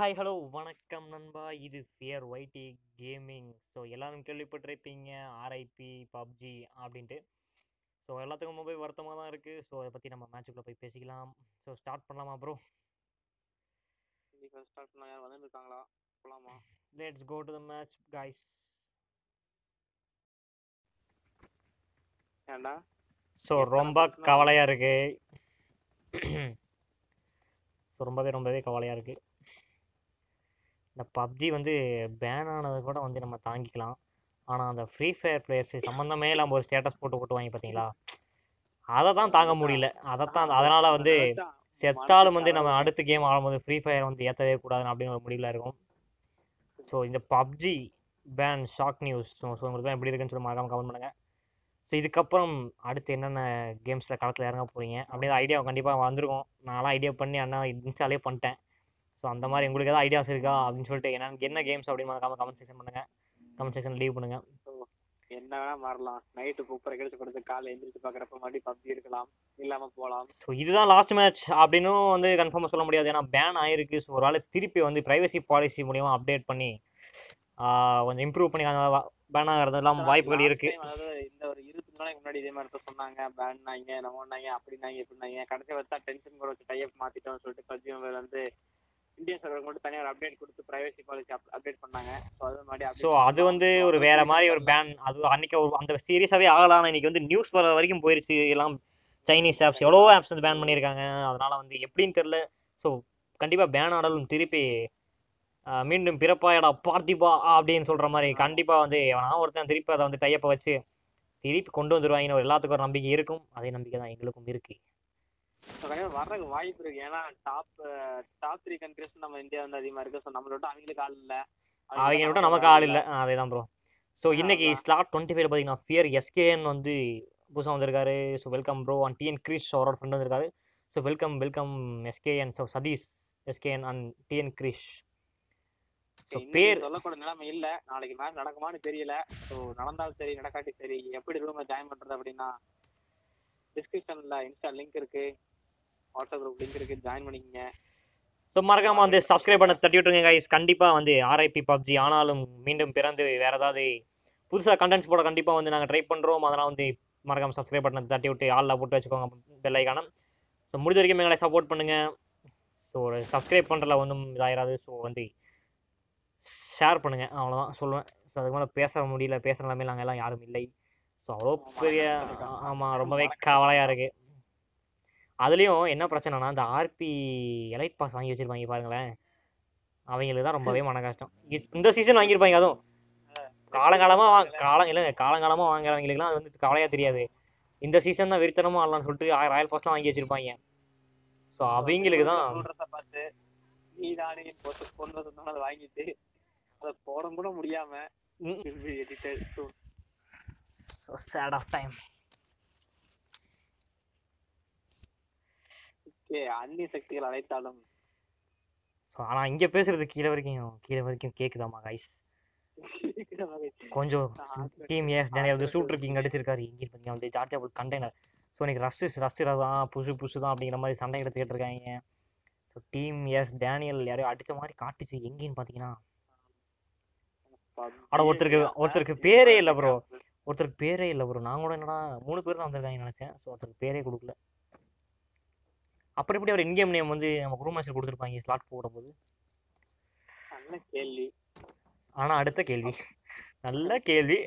Hi hello வணக்கம் நண்பா. இது ஃபியர் ஒய்டி கேமிங். ஸோ எல்லாரும் கேள்விப்பட்டிருப்பீங்க ஆர்ஐபி பப்ஜி அப்படின்ட்டு. ஸோ எல்லாத்துக்கும் ரொம்ப வருத்தமாக தான் இருக்குது. ஸோ அதை பற்றி நம்ம மேட்சுக்குள்ளே போய் பேசிக்கலாம். ஸோ ஸ்டார்ட் பண்ணலாமா ப்ரோ? இன்னைக்கு ஸ்டார்ட் பண்ண யார் வந்துருக்காங்களா? போலாமா? Let's go to the match guys. ஏன்டா ஸோ ரொம்ப கவலையாக இருக்குது. ஸோ ரொம்பவே கவலையாக இருக்குது. இந்த பப்ஜி வந்து பேன் ஆனது கூட வந்து நம்ம தாங்கிக்கலாம். ஆனால் அந்த ஃப்ரீ ஃபயர் பிளேயர்ஸ் சம்மந்தமே இல்லாமல் ஒரு ஸ்டேட்டஸ் போட்டு வாங்கி பார்த்தீங்களா, அதை தான் தாங்க முடியல. அதனால் வந்து செத்தாலும் வந்து நம்ம அடுத்த கேம் ஆடும்போது ஃப்ரீ ஃபயர் வந்து ஏற்றவே கூடாதுன்னு அப்படின்னு ஒரு முடிவில் இருக்கும். ஸோ இந்த PUBG ban shock news. So உங்களுக்கு தான் எப்படி இருக்குன்னு சொல்லி மறக்காமல் கமெண்ட் பண்ணுங்கள். ஸோ இதுக்கப்புறம் அடுத்து என்னென்ன கேம்ஸில் களத்தில் இறங்க போகிறீங்க அப்படின்னு ஐடியா கண்டிப்பாக வந்திருக்கும். நான்லாம் ஐடியா பண்ணி அண்ணா இன்ஸ்டாலே பண்ணிட்டேன். ஸோ அந்த மாதிரி உங்களுக்கு ஏதாவது ஐடியாஸ் இருக்கா அப்படின்னு சொல்லிட்டு என்ன கேம்ஸ் அப்படின்னு மறக்காமல் கமெண்ட் செக்ஷன் பண்ணுங்கள். கமெண்ட் செக்ஷன் லீவ் பண்ணுங்கள். என்ன வேணா மாறலாம். நைட்டு கூப்பிட்ற கிடைச்சு கொடுத்து காலை எந்திரிச்சு பார்க்குறப்ப மறுபடியும் பப்ஜி இருக்கலாம், இல்லாமல் போகலாம். ஸோ இதுதான் லாஸ்ட் மேட்ச் அப்படின்னும் வந்து கன்ஃபார்மாக சொல்ல முடியாது. ஏன்னா பேன் ஆயிருக்கு. ஸோ ஒரு ஆள் திருப்பி வந்து ப்ரைவசி பாலிசி மூலியமா அப்டேட் பண்ணி கொஞ்சம் இம்ப்ரூவ் பண்ணி பேன் ஆகிறதுலாம் வாய்ப்புகள் இருக்கு. அதாவது இந்த ஒரு 20 நாளைக்கு முன்னாடி இதே மாதிரி தான் சொன்னாங்க, பேன்னாங்க நம்ம ஒன்னாங்க அப்படின்னாங்க இப்படின்னாங்க. கடைசி வச்சா டென்ஷன் கூட வச்சு டைப் மாத்திட்டோம்னு சொல்லிட்டு பப்ஜி மொபைல் வந்து இந்தியன் சர்வர் மட்டும் தனியாக ஒரு அப்டேட் கொடுத்து பிரைவசி பாலிசி அப்டேட் பண்ணாங்க. ஸோ அது வந்து ஒரு வேற மாதிரி ஒரு பேன். அது அன்னைக்கு அந்த சீரியஸாகவே ஆகலாம். இன்னைக்கு வந்து நியூஸ் வர வரைக்கும் போயிருச்சு. எல்லாம் சைனீஸ் ஆப்ஸ் எவ்வளோ ஆப்ஸ் வந்து பேன் பண்ணியிருக்காங்க. அதனால வந்து எப்படின்னு தெரில. ஸோ கண்டிப்பாக பேன் ஆனாலும் திருப்பி மீண்டும் பிறப்பாயடா பார்த்திபா அப்படின்னு சொல்கிற மாதிரி கண்டிப்பாக வந்து நான் ஒருத்தன் திருப்பி அதை வந்து டைப்பை வச்சு திருப்பி கொண்டு வந்துடுவாங்கன்னு ஒரு எல்லாத்துக்கும் ஒரு நம்பிக்கை இருக்கும். அதே நம்பிக்கை தான் எங்களுக்கும் இருக்குது. வர்றதுக்கு வாய்ப்பு இருக்கு. ஏன்னா டாப் 3 கண்ட்ரிஸ் நம்ம இந்தியா வந்து அதிகமா இருக்கு. ஸோ நம்மளோட அவங்களுக்கு ஆள் இல்லை, அவங்க விட நமக்கு ஆள் இல்லை. அதே தான் ப்ரோ. ஸோ இன்னைக்கு ஸ்லாட் 25 பார்த்தீங்கன்னா ஃபியர் எஸ்கேஎன் வந்து புதுசாக வந்திருக்காரு. So welcome bro. And TN Krish அவரோட ஃப்ரெண்ட் வந்திருக்காரு. So welcome SKN. So Satish SKN and TN Krish. So பேர் சொல்லக்கூட நிலைமை இல்லை. நாளைக்கு மேட்ச் நடக்குமான்னு தெரியல. ஸோ நடந்தாலும் சரி நடக்காட்டி சரி எப்படி ரூமில் ஜாயின் பண்ணுறது அப்படின்னா டிஸ்கிரிப்ஷனில் இன்ஸ்டா லிங்க் இருக்கு, வாட்ஸ்அப் குரூப் லிங்க் இருக்கு, ஜாயின் பண்ணிக்கங்க. ஸோ மறக்காம வந்து சப்ஸ்கிரைப் பண்ண தட்டி விட்டுருங்க கைஸ். கண்டிப்பாக வந்து ஆர்ஐபி பப்ஜி ஆனாலும் மீண்டும் பிறந்து வேறு ஏதாவது புதுசாக கண்டென்ட்ஸ் போட கண்டிப்பாக வந்து நாங்கள் ட்ரை பண்ணுறோம். அதனால் வந்து மறக்காம சப்ஸ்கிரைப் பண்ண தட்டி விட்டு ஆளில் போட்டு வச்சுக்கோங்க பெல் ஐக்கான. ஸோ முடிஞ்ச வரைக்கும் எங்களை சப்போர்ட் பண்ணுங்கள். ஸோ சப்ஸ்கிரைப் பண்ணுறதுல ஒன்றும் இதாயிராது. ஸோ வந்து ஷேர் பண்ணுங்கள், அவ்வளோதான் சொல்லுவேன். ஸோ அதுக்கு மேலே பேச முடியல, பேசுகிற நிலைமையில் நாங்கள் எல்லாம் யாரும் இல்லை. ஸோ அவ்வளோ பெரிய ஆமாம் ரொம்பவே கவலையாக இருக்குது. அதுலேயும் என்ன பிரச்சனைனா இந்த ஆர்பி எலைட் பாஸ் வாங்கி வச்சுருப்பாங்க பாருங்களேன், அவங்களுக்கு தான் ரொம்பவே மன கஷ்டம். இந்த சீசன் வாங்கியிருப்பாங்க. அதுவும் காலங்காலமாக வாங்குறவங்களுக்குலாம் அது வந்து கவலையாக தெரியாது. இந்த சீசன் தான் வெறித்தனமாக ஆடலாம்னு சொல்லிட்டு ராயல் பாஸ்லாம் வாங்கி வச்சுருப்பாங்க. ஸோ அவங்களுக்கு தான் பார்த்து அதை வாங்கிட்டு அதை போட கூட முடியாம அந்நிய சக்திகள் அழைத்தாலும். ஆனால் இங்கே பேசுறது கீழே வரைக்கும் கேட்குதாமா கைஸ்? கொஞ்சம் team S Daniel shooter king அடிச்சிருக்காரு. இங்கே பார்த்தீங்கன்னா வந்து ஜார்ஜா கண்டெய்னர். ஸோ இன்னைக்கு ரஷ் தான் புஷு தான் அப்படிங்கிற மாதிரி சண்டை எடுத்துக்கிட்டு இருக்காங்க. ஸோ டீம் எஸ் டேனியல் யாரையும் அடித்த மாதிரி காட்டுச்சு. எங்கேன்னு பார்த்தீங்கன்னா ஆனால் ஒருத்தருக்கு பேரே இல்லை ப்ரோ. நான் கூட என்னடா 3 பேர் தான் வந்திருக்காங்கன்னு நினச்சேன். ஸோ ஒருத்தருக்கு பேரே கொடுக்கல. அப்புறம் எப்படி அவர் இன்கேம் நேம் வந்து நம்ம குரூப் மேட்ச்சில் கொடுத்துருப்பாங்க ஸ்லாட் போடும்போது. நல்ல கேள்வி. ஆனால் அடுத்த கேள்வி அடுத்த கேள்வி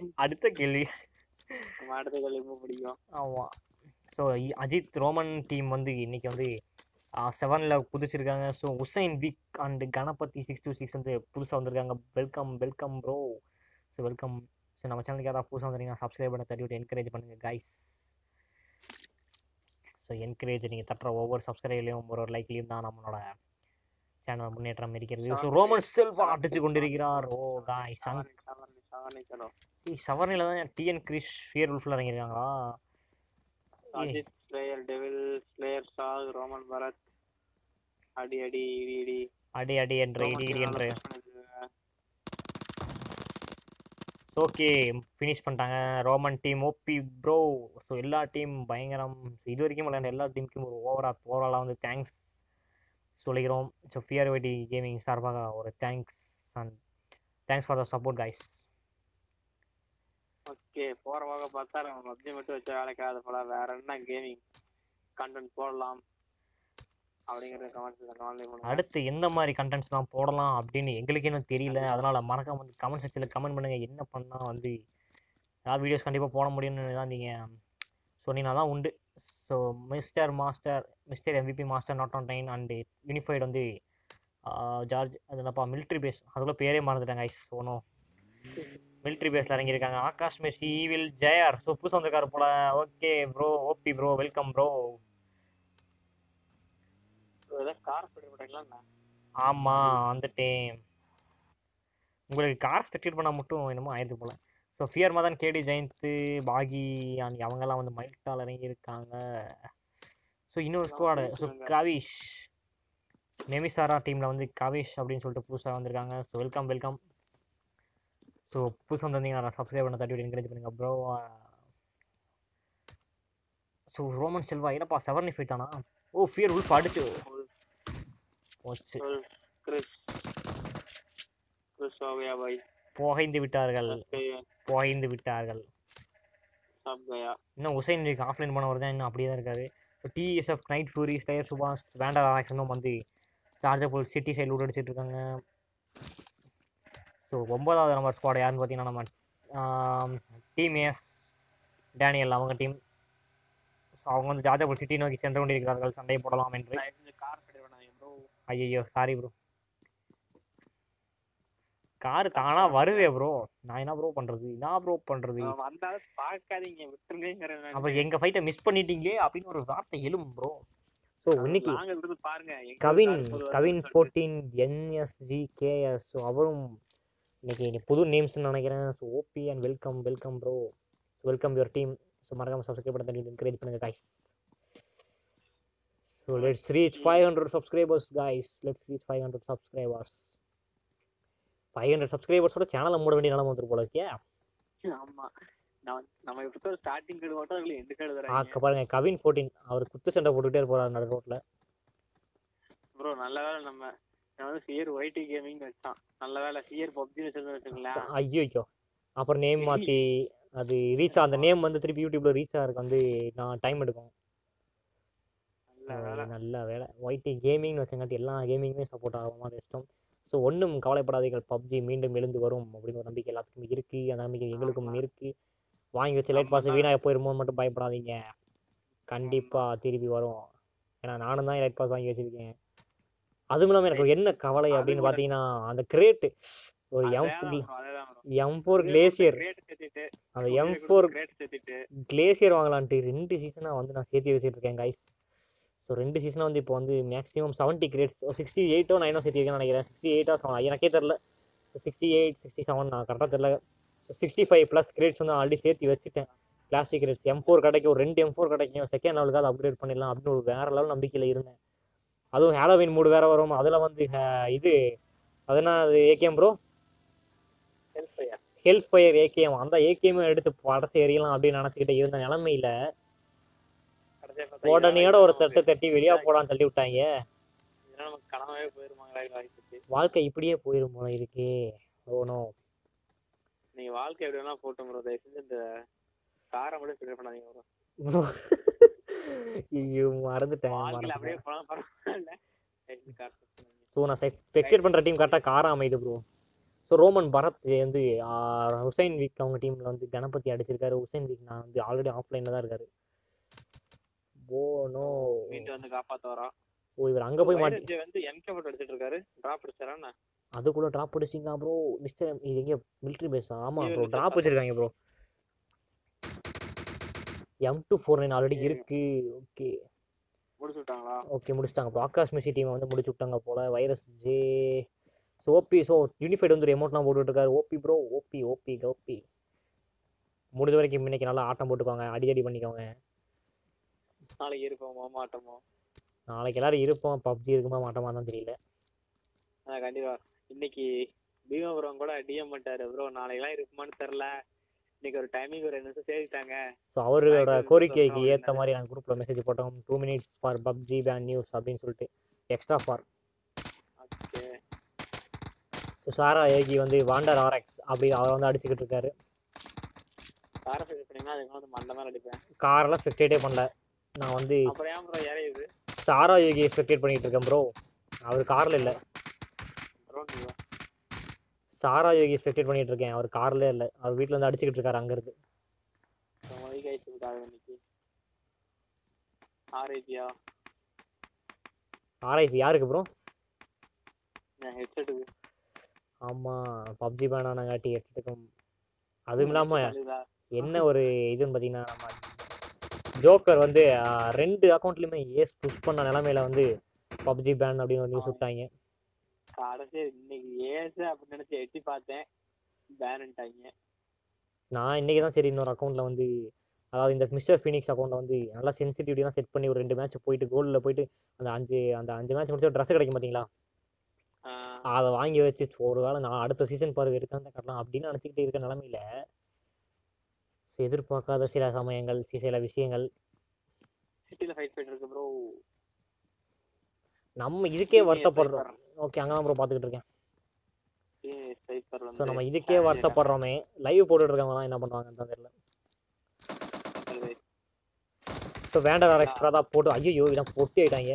பிடிக்கும். ஆமாம். ஸோ அஜித் ரோமன் டீம் வந்து இன்னைக்கு வந்து 7ல் குதிச்சிருக்காங்க. So Hussain Wick and Ganapathi 626 வந்து புதுசாக வந்திருக்காங்க. Welcome bro. So welcome. So நம்ம சேனலுக்கு யாராவது புதுசாக வந்தீங்கன்னா சப்ஸ்கிரைப் பண்ண தட்டி விட்டு என்கரேஜ் பண்ணுங்கள் கைஸ். ஸோ என்கரேஜ் நீங்கள் தட்டுற ஒவ்வொரு சப்ஸ்கிரைப்லையும் ஒரு லைக்லையும் தான் நம்மளோட சேனல் முன்னேற்றம் இருக்கிறது. ஸோ ரோமன் செல்வா அடிச்சு கொண்டிருக்கிறார். ஓ காய் சவர்னில தான் டிஎன் கிரிஷ் ஃபியர் உல்ஃபில் இறங்கியிருக்காங்களா? அஜித் ஸ்லேயர் டெவில் ஸ்லேயர் சால் ரோமன் பரத் அடி என்று ஓகே ஃபினிஷ் பண்ணிட்டாங்க Roman team. OP bro. So எல்லா டீம் பயங்கரம். ஸோ இது வரைக்கும் விளையாண்ட எல்லா டீமுக்கும் ஒரு ஓவராலாக வந்து தேங்க்ஸ். சொல்லிக்கிறோம். ஸோ ஃபியர் வைட்டி கேமிங் சார்பாக ஒரு thanks for the support guys. Okay, போறவாக பார்த்தா நம்ம பப்ஜி மட்டும் வச்ச வேலைக்காத போல வேற என்ன கேமிங் கண்டென்ட் போடலாம் அப்படிங்கறத கமெண்ட்ஸ் அடுத்து எந்த மாதிரி கண்டென்ட்ஸ்லாம் போடலாம் அப்படின்னு எங்களுக்கு இன்னும் தெரியல. அதனால் மறக்காம வந்து கமெண்ட் செக்ஷனில் கமெண்ட் பண்ணுங்கள். என்ன பண்ணால் வந்து ஏதாவது வீடியோஸ் கண்டிப்பாக போட முடியும்னு தான் நீங்கள் சொன்னீங்கன்னா தான் உண்டு. So mister MVP master not on டைன் அண்டு யூனிஃபைடு வந்து ஜார்ஜ் அது என்னப்பா மிலிட்ரி பேஸ், அதுக்குள்ள பேரே மறந்துட்டாங்க ஐஸ். ஒன்றும் மிலிட்ரி பேஸில் இறங்கியிருக்காங்க. ஆகாஷ் மெஸ்ஸி ஈவில் ஜெயர். ஸோ புதுசு வந்திருக்காரு போல. Okay bro, OP bro, welcome bro. ஆமாம் வந்துட்டேன். உங்களுக்கு கார் ஸ்பெக்டேட் பண்ணால் மட்டும் என்னமோ ஆயிடுது போல். So fear Madan, KD Jayanth, பாகி அவங்கெல்லாம் வந்து மைல்டால் இறங்கியிருக்காங்க. ஸோ இன்னொரு ஸ்குவாடு. ஸோ கவிஷ் நெமிசாரா டீமில் வந்து கவிஷ் அப்படின்னு சொல்லிட்டு புதுசாக வந்திருக்காங்க. So welcome. ஸோ புதுசாக வந்திருந்தீங்கன்னா சப்ஸ்கிரைப் பண்ண தட்டி என்கரேஜ் பண்ணுங்க ப்ரோ. ஸோ ரோமன் செல்வா என்னப்பா 75 தானா? ஓ ஃபியர் உல்ஃப் அடிச்சு போச்சு. புகைந்து விட்டார்கள். இன்னும் உசைன் வீக் ஆஃப்லைன் போனவர் தான் இன்னும் அப்படியே தான் இருக்காரு. ஸோ TSF நைட் ஃபியூரி ஸ்டயர் சுபாஷ் வேண்டா ஆக்ஷனும் வந்து சார்ஜபிள் சிட்டி சைடு லூட் அடிச்சிட்டு இருக்காங்க. ஸோ 9வது நம்பர் ஸ்குவாட் யாருன்னு பார்த்தீங்கன்னா நம்ம டீம் எஸ் டேனியல் அவங்க டீம். ஸோ அவங்க வந்து ஜார்ஜபிள் சிட்டி நோக்கி சென்று கொண்டிருக்கிறார்கள் சண்டையை போடலாம் என்று. ஐயோ சாரி ப்ரோ, கார் தானா வருதே ப்ரோ, நான் என்ன ப்ரோ பண்றது. அப்புறம் எங்க ஃபைட்டை மிஸ் பண்ணிட்டீங்களே அப்படின்னு ஒரு வார்த்தை எழும் ப்ரோ. ஸோ இன்னைக்கு கவின் 14 NSG KS. ஸோ அவரும் இன்னைக்கு புது நேம்ஸ்ன்னு நினைக்கிறேன். So OP and welcome bro. Welcome your team. So மறக்காம சப்ஸ்கிரைப் பண்ணி என்கரேஜ் பண்ணுங்க guys. So let's reach 500 subscribers guys. 500 சப்ஸ்கிரைபர்ஸோட சேனலை மூட வேண்டிய நிலைமை வந்துரு போல இருக்கே. பாருங்க கவின் 14 அவர் குத்து சண்டை போட்டுக்கிட்டே போறாரு நடு ரோட்ல. ப்ரோ நல்ல வேளை நம்ம வந்து ஃபியர் வைட்டி கேமிங் வச்சான். நல்ல வேளை ஃபியர் பப்ஜி வச்சுங்களேன். ஐயோ அப்புறம் நேம் மாத்தி அது ரீச் அந்த நேம் வந்து திருப்பி யூடியூப்ல ரீச் ஆகிறதுக்கு வந்து நான் டைம் எடுக்கும். நல்ல வேலை ஒய்டி கேமிங்னு வச்சங்காட்டி எல்லா கேமிங்குமே சப்போர்ட் ஆகும் மாதிரி இஷ்டம். ஸோ ஒன்றும் கவலைப்படாதீர்கள், பப்ஜி மீண்டும் எழுந்து வரும் அப்படின்னு ஒரு நம்பிக்கை எல்லாத்துக்குமே இருக்குது. அந்த நம்பிக்கை எங்களுக்கும் இருக்குது. வாங்கி வச்சு லைட் பாஸ் வீணாக போயிருமோ மட்டும் பயப்படாதீங்க, கண்டிப்பாக திருப்பி வரும். ஏன்னா நானும் தான் லைட் பாஸ் வாங்கி வச்சுருக்கேன். அதுவும் இல்லாமல் எனக்கு ஒரு என்ன கவலை அப்படின்னு பார்த்தீங்கன்னா அந்த கிரேட்டு ஒரு M4 கிளேசியர், அந்த M4 கிளேசியர் வாங்கலான்ட்டு 2 சீசனாக வந்து நான் சேர்த்து வச்சுட்டு இருக்கேன் கைஸ். ஸோ 2 சீசனாக வந்து இப்போ வந்து மேக்ஸிமம் 70 கிரேட்ஸ் 68 9 சேர்த்திருக்கேன்னு நினைக்கிறேன். 68 எனக்கே தெரில, 68 67 நான் கரெக்டாக தெரில. ஸோ 65+ கிரேட்ஸ் வந்து ஆல்ரெடி சேர்த்து வச்சுட்டேன். பிளாஸ்டிக் கிரேட்ஸ் M4 கிடைக்கும், ஒரு 2 M4 கிடைக்கும், செகண்ட் லெவலுக்காக அப்கிரேட் பண்ணிடலாம் அப்படின்னு ஒரு வேறு லெவல் நம்பிக்கையில் இருந்தேன். அதுவும் ஹாலோவின் மூடு வேறு வரும். அதில் வந்து இது அதுனா அது AKM ப்ரோ, ஹெல்ஃபயர் AKM. அந்த AKM எடுத்து படைச்சி எறியலாம் அப்படின்னு நினச்சிக்கிட்டே இருந்த நிலமையில உடனேயோட ஒரு தட்டி வெளியா போடான்னு தள்ளி விட்டாங்க. வாழ்க்கை இப்படியே போயிரும் போல இருக்கே. ஓனோ நீங்க வாழ்க்கை எப்படி வேணா போட்டு ப்ரோ, தயவு செஞ்சு இந்த காரை மட்டும் ஸ்பெக்டேட் பண்ணாதீங்க ப்ரோ. ஐயோ மறந்துட்டேன். அப்படியே போனா பரவாயில்லை. ஸோ நான் ஸ்பெக்டேட் பண்ற டீம் கரெக்டாக காரா அமைது ப்ரோ. ஸோ ரோமன் பரத் வந்து ஹுசைன் வீக் அவங்க டீமில் வந்து கணபதி அடிச்சிருக்காரு. ஹுசைன் வீக் நான் வந்து ஆல்ரெடி ஆஃப்லைனில் தான் இருக்காரு. ஓனோ மீண்டும் வந்து காப்பாற்ற வரோம். ஓ இவர் அங்கே போய் மாட்டி வந்து MK போட்டு அடிச்சிட்டு இருக்காரு. டிராப் அடிச்சாரா? அதுக்குள்ள டிராப் அடிச்சிங்களா ப்ரோ? மிஸ்டர் இது எங்கே மிலிட்ரி பேஸா? ஆமாம் ப்ரோ, டிராப் வச்சிருக்காங்க ப்ரோ. M249 ஆல்ரெடி இருக்கு. ஓகே முடிச்சுட்டாங்களா? ஓகே முடிச்சிட்டாங்க ப்ரோ. ஆகாஷ் மெஸ்ஸி டீமை வந்து முடிச்சு விட்டாங்க போல. Virus J. So OP. So unified வந்து எமௌண்ட்லாம் போட்டுட்டு இருக்காரு. ஓபி ப்ரோ, ஓபி முடிஞ்ச வரைக்கும் இன்னைக்கு நல்லா ஆட்டம் போட்டுக்கோங்க, அடிதடி பண்ணிக்கோங்க. நாளைக்கு இருப்போமா மாட்டோமோ? நாளைக்கு எல்லாரும் இருப்போம். பப்ஜி இருக்குமா மாட்டோமா தான் தெரியல. கண்டிப்பா இன்னைக்கு பீமபுரம் கூட டிஎம் பண்ணிட்டாரு ப்ரோ. நாளைக்கெல்லாம் இருக்குமான்னு தெரியல. இன்னைக்கு ஒரு டைமிங் ஒரு 2 நிமிஷம் சேர்த்துட்டாங்க. ஸோ அவரோட கோரிக்கைக்கு ஏற்ற மாதிரி நாங்கள் குரூப்பில் மெசேஜ் போட்டோம். 2 minutes for PUBG ban news அப்படின்னு சொல்லிட்டு extra for so Sara Yogi வந்து வாண்டர் ஆர்எக்ஸ் அப்படி அவரை வந்து அடிச்சுக்கிட்டு இருக்காரு. காரை ஃபிக்ஸ் பண்ணிங்கன்னா அதுக்கு வந்து மண்டை மேலே அடிப்பேன். காரெல்லாம் ஸ்பெக்டேட்டே பண்ணல. நான் வந்து அப்புறம் ஏன் ப்ரோ இறையுது? சாரா யோகியை ஸ்பெக்டேட் பண்ணிட்டு இருக்கேன் ப்ரோ. அவர் காரில் இல்லை. ப்ரோ நீங்க சாரா யோகி ஸ்பெக்டேட் பண்ணிட்டு இருக்கேன். அவர் கார்ல இல்லை. அவர் வீட்டில் வந்து அடிச்சுக்கிட்டு இருக்காரு அங்கேருந்து. வீக் ஆயிடுச்சு விட்டாங்க இன்னைக்கு. ஆர்ஐபியா ஆர்ஐபி யாருக்கு ப்ரோ? ஹெட்செட்டுக்கு. ஆமாம், பப்ஜி பேன் ஆனங்காட்டி ஹெட்செட்டுக்கும். அதுவும் இல்லாமல் என்ன ஒரு இதுன்னு பார்த்தீங்கன்னா, நம்ம ஜோக்கர் வந்து 2 அக்கௌண்ட்லையுமே ஏஸ் புஷ் பண்ண நிலமையில வந்து பப்ஜி பேன் அப்படின்னு ஒரு நியூஸ் விட்டாங்க. கடைசி இன்னைக்கு ஏசு அப்படின்னு நினைச்சு எட்டி பார்த்தேன், பேன்ட்டாங்க. நான் இன்னைக்கு தான் சரி இன்னொரு அக்கௌண்ட்டில் வந்து, அதாவது இந்த மிஸ்டர் ஃபீனிக்ஸ் அக்கௌண்ட்டில் வந்து நல்லா சென்சிட்டிவிட்டிலாம் செட் பண்ணி ஒரு 2 மேட்ச் போயிட்டு கோல்டில் போயிட்டு அந்த 5 மேட்ச் முடிச்சு ட்ரெஸ் கிடைக்கும் பார்த்தீங்களா, அதை வாங்கி வச்சு ஒரு வேளை நான் அடுத்த சீசன் பாரு எடுத்து தான் கட்டலாம் அப்படின்னு நினச்சிக்கிட்டு இருக்க நிலமையில எதிர்பார்க்காத சில சமயங்கள் சில விஷயங்கள் சிட்டில ஃபைட் போயிட்டு இருக்கு ப்ரோ. நம்ம இதுக்கே வருத்தப்படுறோம். ஓகே, அங்கே தான் ப்ரோ பார்த்துக்கிட்டு இருக்கேன். ஸோ நம்ம இதுக்கே வருத்தப்படுறோமே, லைவ் போட்டுட்டு இருக்கவங்களாம் என்ன பண்ணுவாங்கன்னு தான் தெரியல. ஸோ வேண்டர் ஆர்எக்ஸ்ட்ரா தான் போட்டு, ஐயோ இதான் பொட்டி ஆயிட்டாங்க.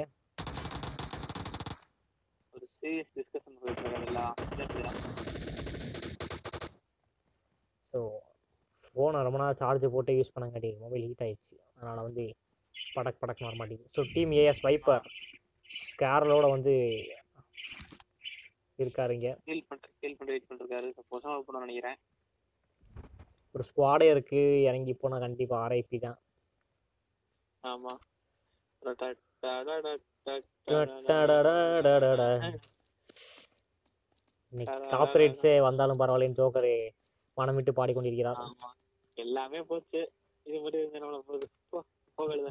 ஒரு சீரியஸ் டிஸ்கஷன் போயிட்டு இருக்காங்கல்ல. ஸோ ஃபோனை ரொம்ப நாள் சார்ஜ் போட்டு யூஸ் பண்ணங்காட்டி மொபைல் ஹீட் ஆயிடுச்சு. அதனால் வந்து படக் மாற மாட்டேங்குது. ஸோ டீம் ஏஎஸ் வைப்பர் ஸ்கேரலோட வந்து இருக்காருங்க. நினைக்கிறேன் ஒரு ஸ்குவாடே இருக்கு. இறங்கி போனா கண்டிப்பா ஆர்ஐபி தான். ஆமா. கார்ப்பரேட்ஸே வந்தாலும் பரவாயில்லைன்னு ஜோக்கரு மனம் விட்டு பாடிக்கொண்டிருக்கிறார். எல்லாமே போச்சு, இது மட்டும் போகல.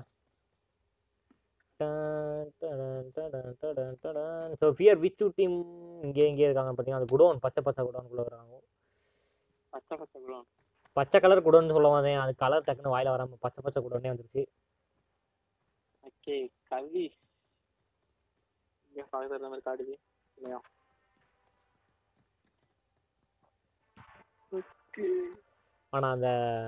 ஸோ ஃபியர் விச் டீம் இங்கே இருக்காங்க பார்த்தீங்கன்னா, அது குடோன் பச்சை குடோனுக்குள்ளே வராங்க. பச்சை குடோன், பச்சை கலர் குடோன்னு சொல்ல வந்தேன். அது கலர் டக்குன்னு வாயில வராம பச்சை குடோனே வந்துருச்சு. ஓகே கவி இங்க ஃபாதர் நம்பர் காட்டுது இல்லையா? ஓகே. ஆனா அந்த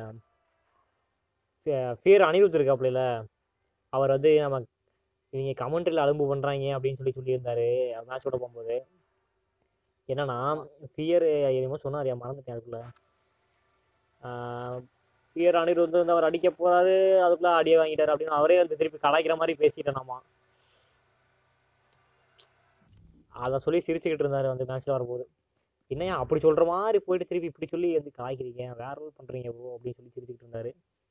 ஃபியர் அனிருத் இருக்காப்புல, அவர் வந்து நம்ம இவங்க கமெண்ட்ரியில் அலும்பு பண்ணுறாங்க அப்படின்னு சொல்லியிருந்தாரு மேட்சோட போகும்போது. என்னன்னா ஃபியர் என்னமோ சொன்னார், மறந்துட்டேன். அதுக்குள்ள ஃபியர் அனிருத் வந்து அவர் அடிக்க போறாரு, அதுக்குள்ள அடியை வாங்கிட்டாரு அப்படின்னு அவரே வந்து திருப்பி கலாய்க்கிற மாதிரி பேசிட்டேனாமா. அதை சொல்லி சிரிச்சுக்கிட்டு இருந்தாரு அந்த மேட்ச்ல வரும்போது. என்னையா அப்படி சொல்ற மாதிரி போயிட்டு திருப்பி இப்படி சொல்லி வந்து கலாய்க்கிறீங்க, வேற ரோல் பண்றீங்க ப்ரோ அப்படின்னு சொல்லி சிரிச்சுக்கிட்டு இருந்தாரு.